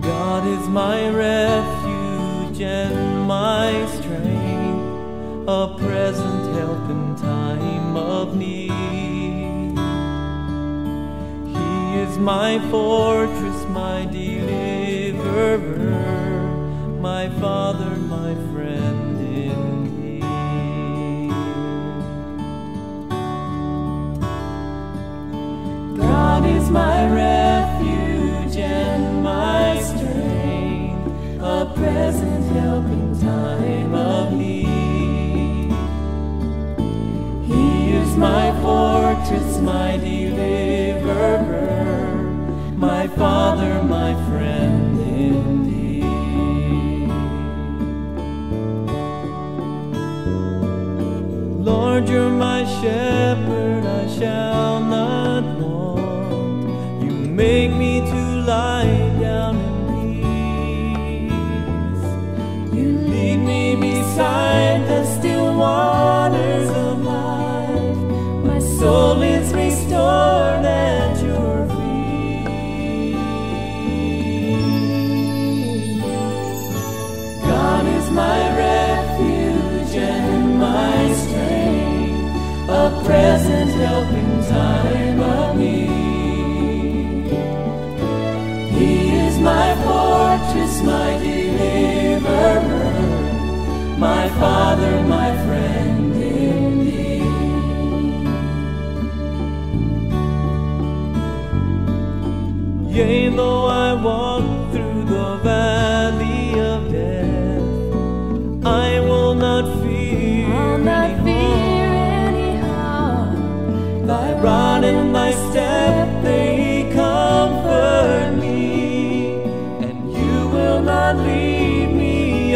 God is my refuge and my strength, a present help in time of need. He is my fortress, my deliverer, my Father, my friend indeed. God is my refuge and my strength, a present help in time of need. He is my fortress, my deliverer, my Father, my friend indeed. Lord, you're my shepherd, I shall not want. You make me to lie down in peace. You lead me beside the still waters of life. My soul is restored at your feet. God is my refuge and my strength, a present help in time of need. He is my fortress, my deliverer, my Father, my friend indeed. Yea, though I walk through the valley of death, I will not fear any harm. Thy rod and thy staff, they comfort me, and you will not leave me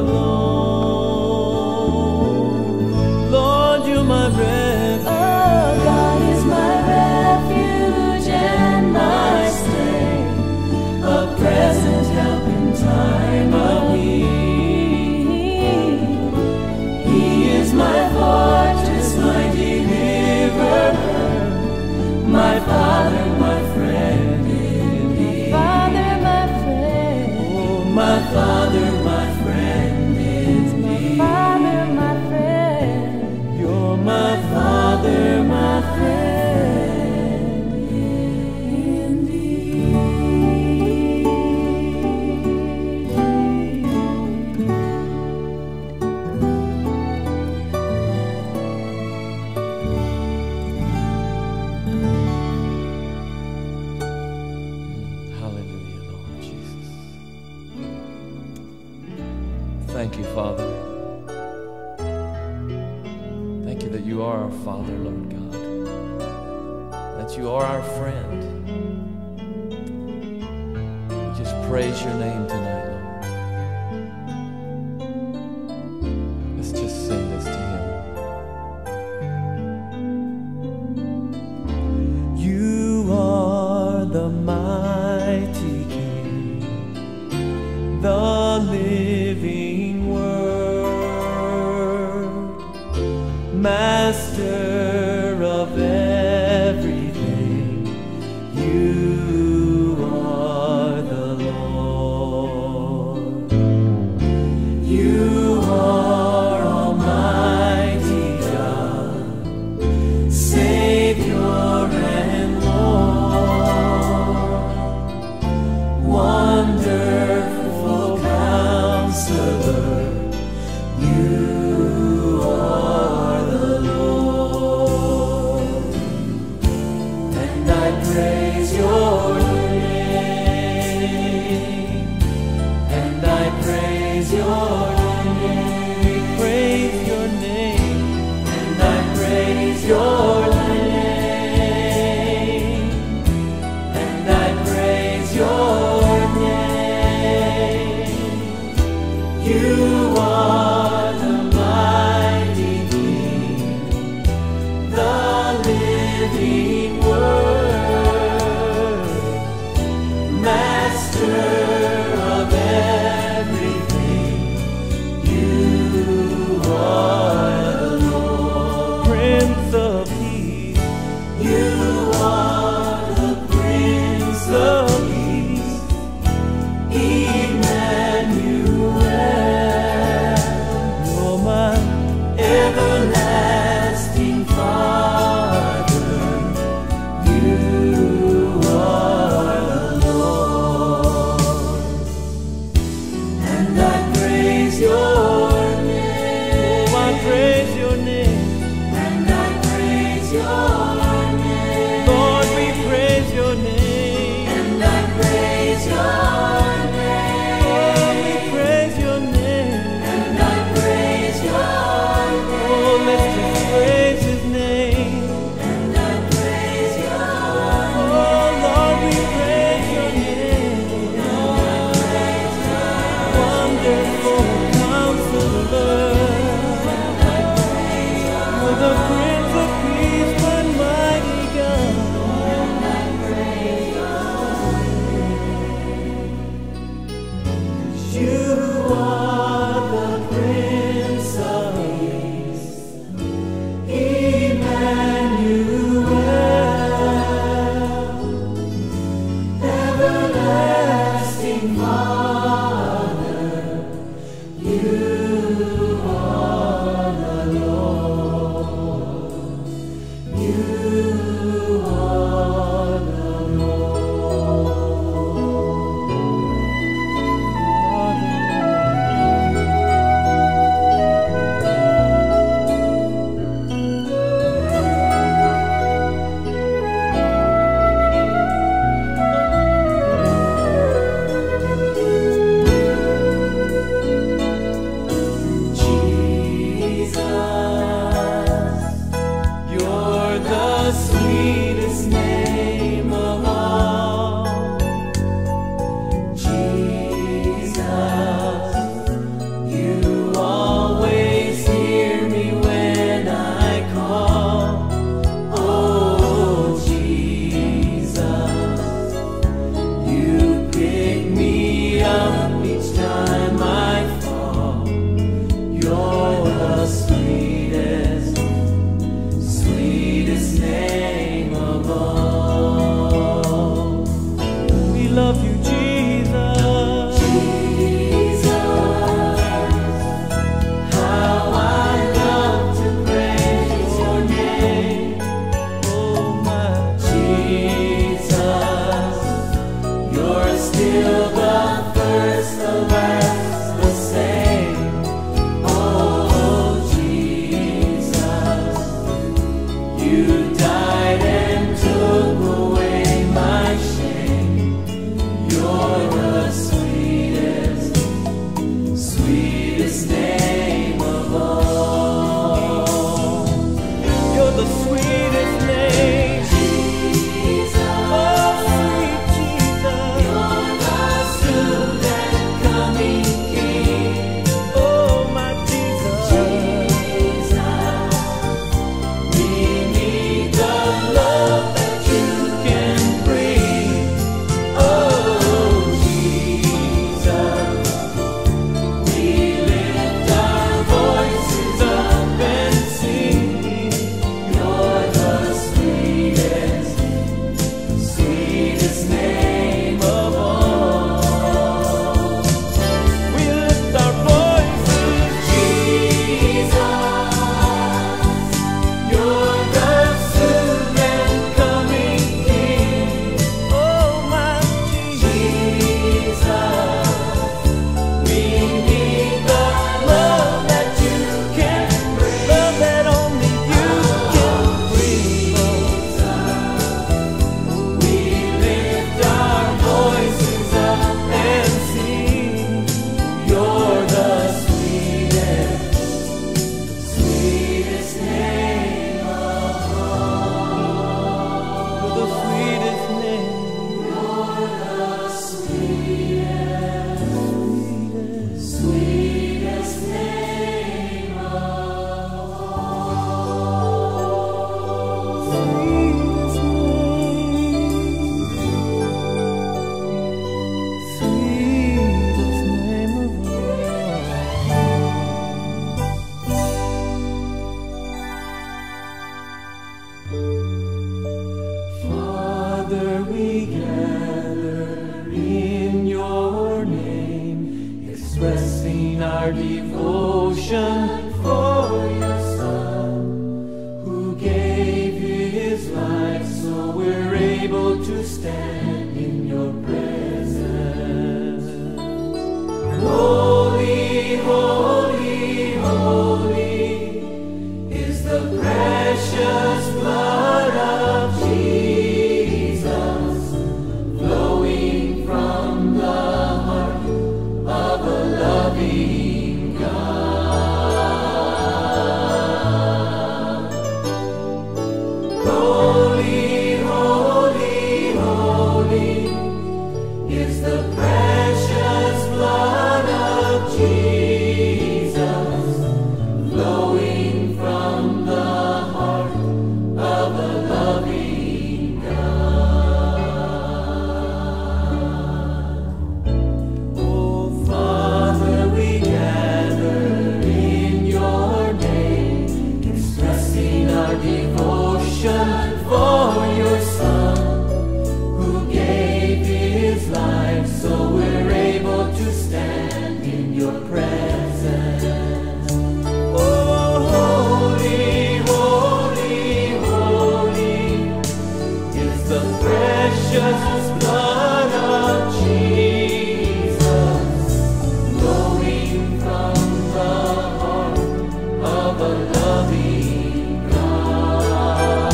alone. Lord, you're my refuge. Oh, God is my refuge and my strength, A present help in time of need. He is my fortress, my deliverer, my Father, my friend indeed. Father, my friend. Oh, my Father, my friend indeed. Father, my friend. You're my Father, my friend Hallelujah, Lord Jesus. Thank you, Father. Thank you that you are our Father, Lord God. That you are our friend. We just praise your name tonight, Lord. Let's just sing this to him. You are the mighty King, the living Word, Master of everything. You are the Lord. You are Almighty God, Savior and Lord, wonderful Counselor. You are the Lord, and I praise your name, and I praise your name. We praise your name, and I praise your name, and I praise your name. You are the mighty King, the living Word, Master of everything. You are the Lord, Prince of Peace. You are the Prince of Peace. our devotion for your Son, who gave his life so we're able to stand in your presence. Holy, holy, holy is the precious blood of Jesus, flowing from the heart of a loving God. Holy, holy, holy is the precious blood of Jesus, flowing from the heart of a loving God. Oh, Father, we gather in your name, expressing our devotion for your Son, who gave his life so we're able to stand in your presence. Oh, holy, holy, holy is the precious blood of Jesus, flowing from the heart of a loving God.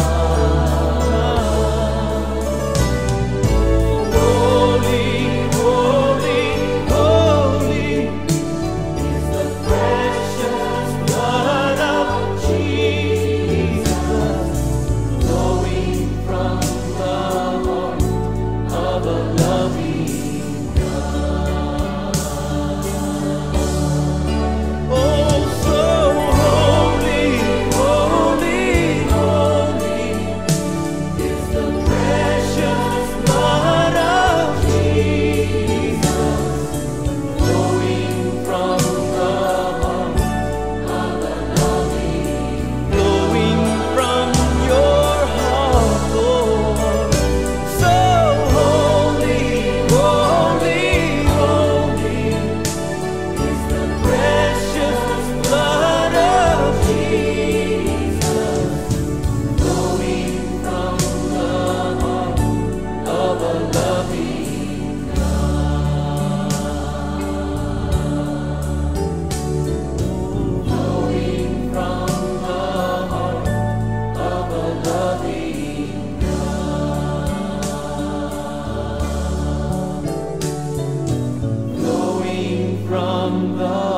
Holy, holy, holy is the precious blood of Jesus, flowing from the heart of a loving God. Oh, so holy, holy, holy is the precious blood of Jesus, flowing from the heart of a loving, flowing from your heart, Lord. So holy, holy, holy is the precious blood of Jesus, flowing from the heart of a loving God. Flowing from the heart of a loving God. Flowing from the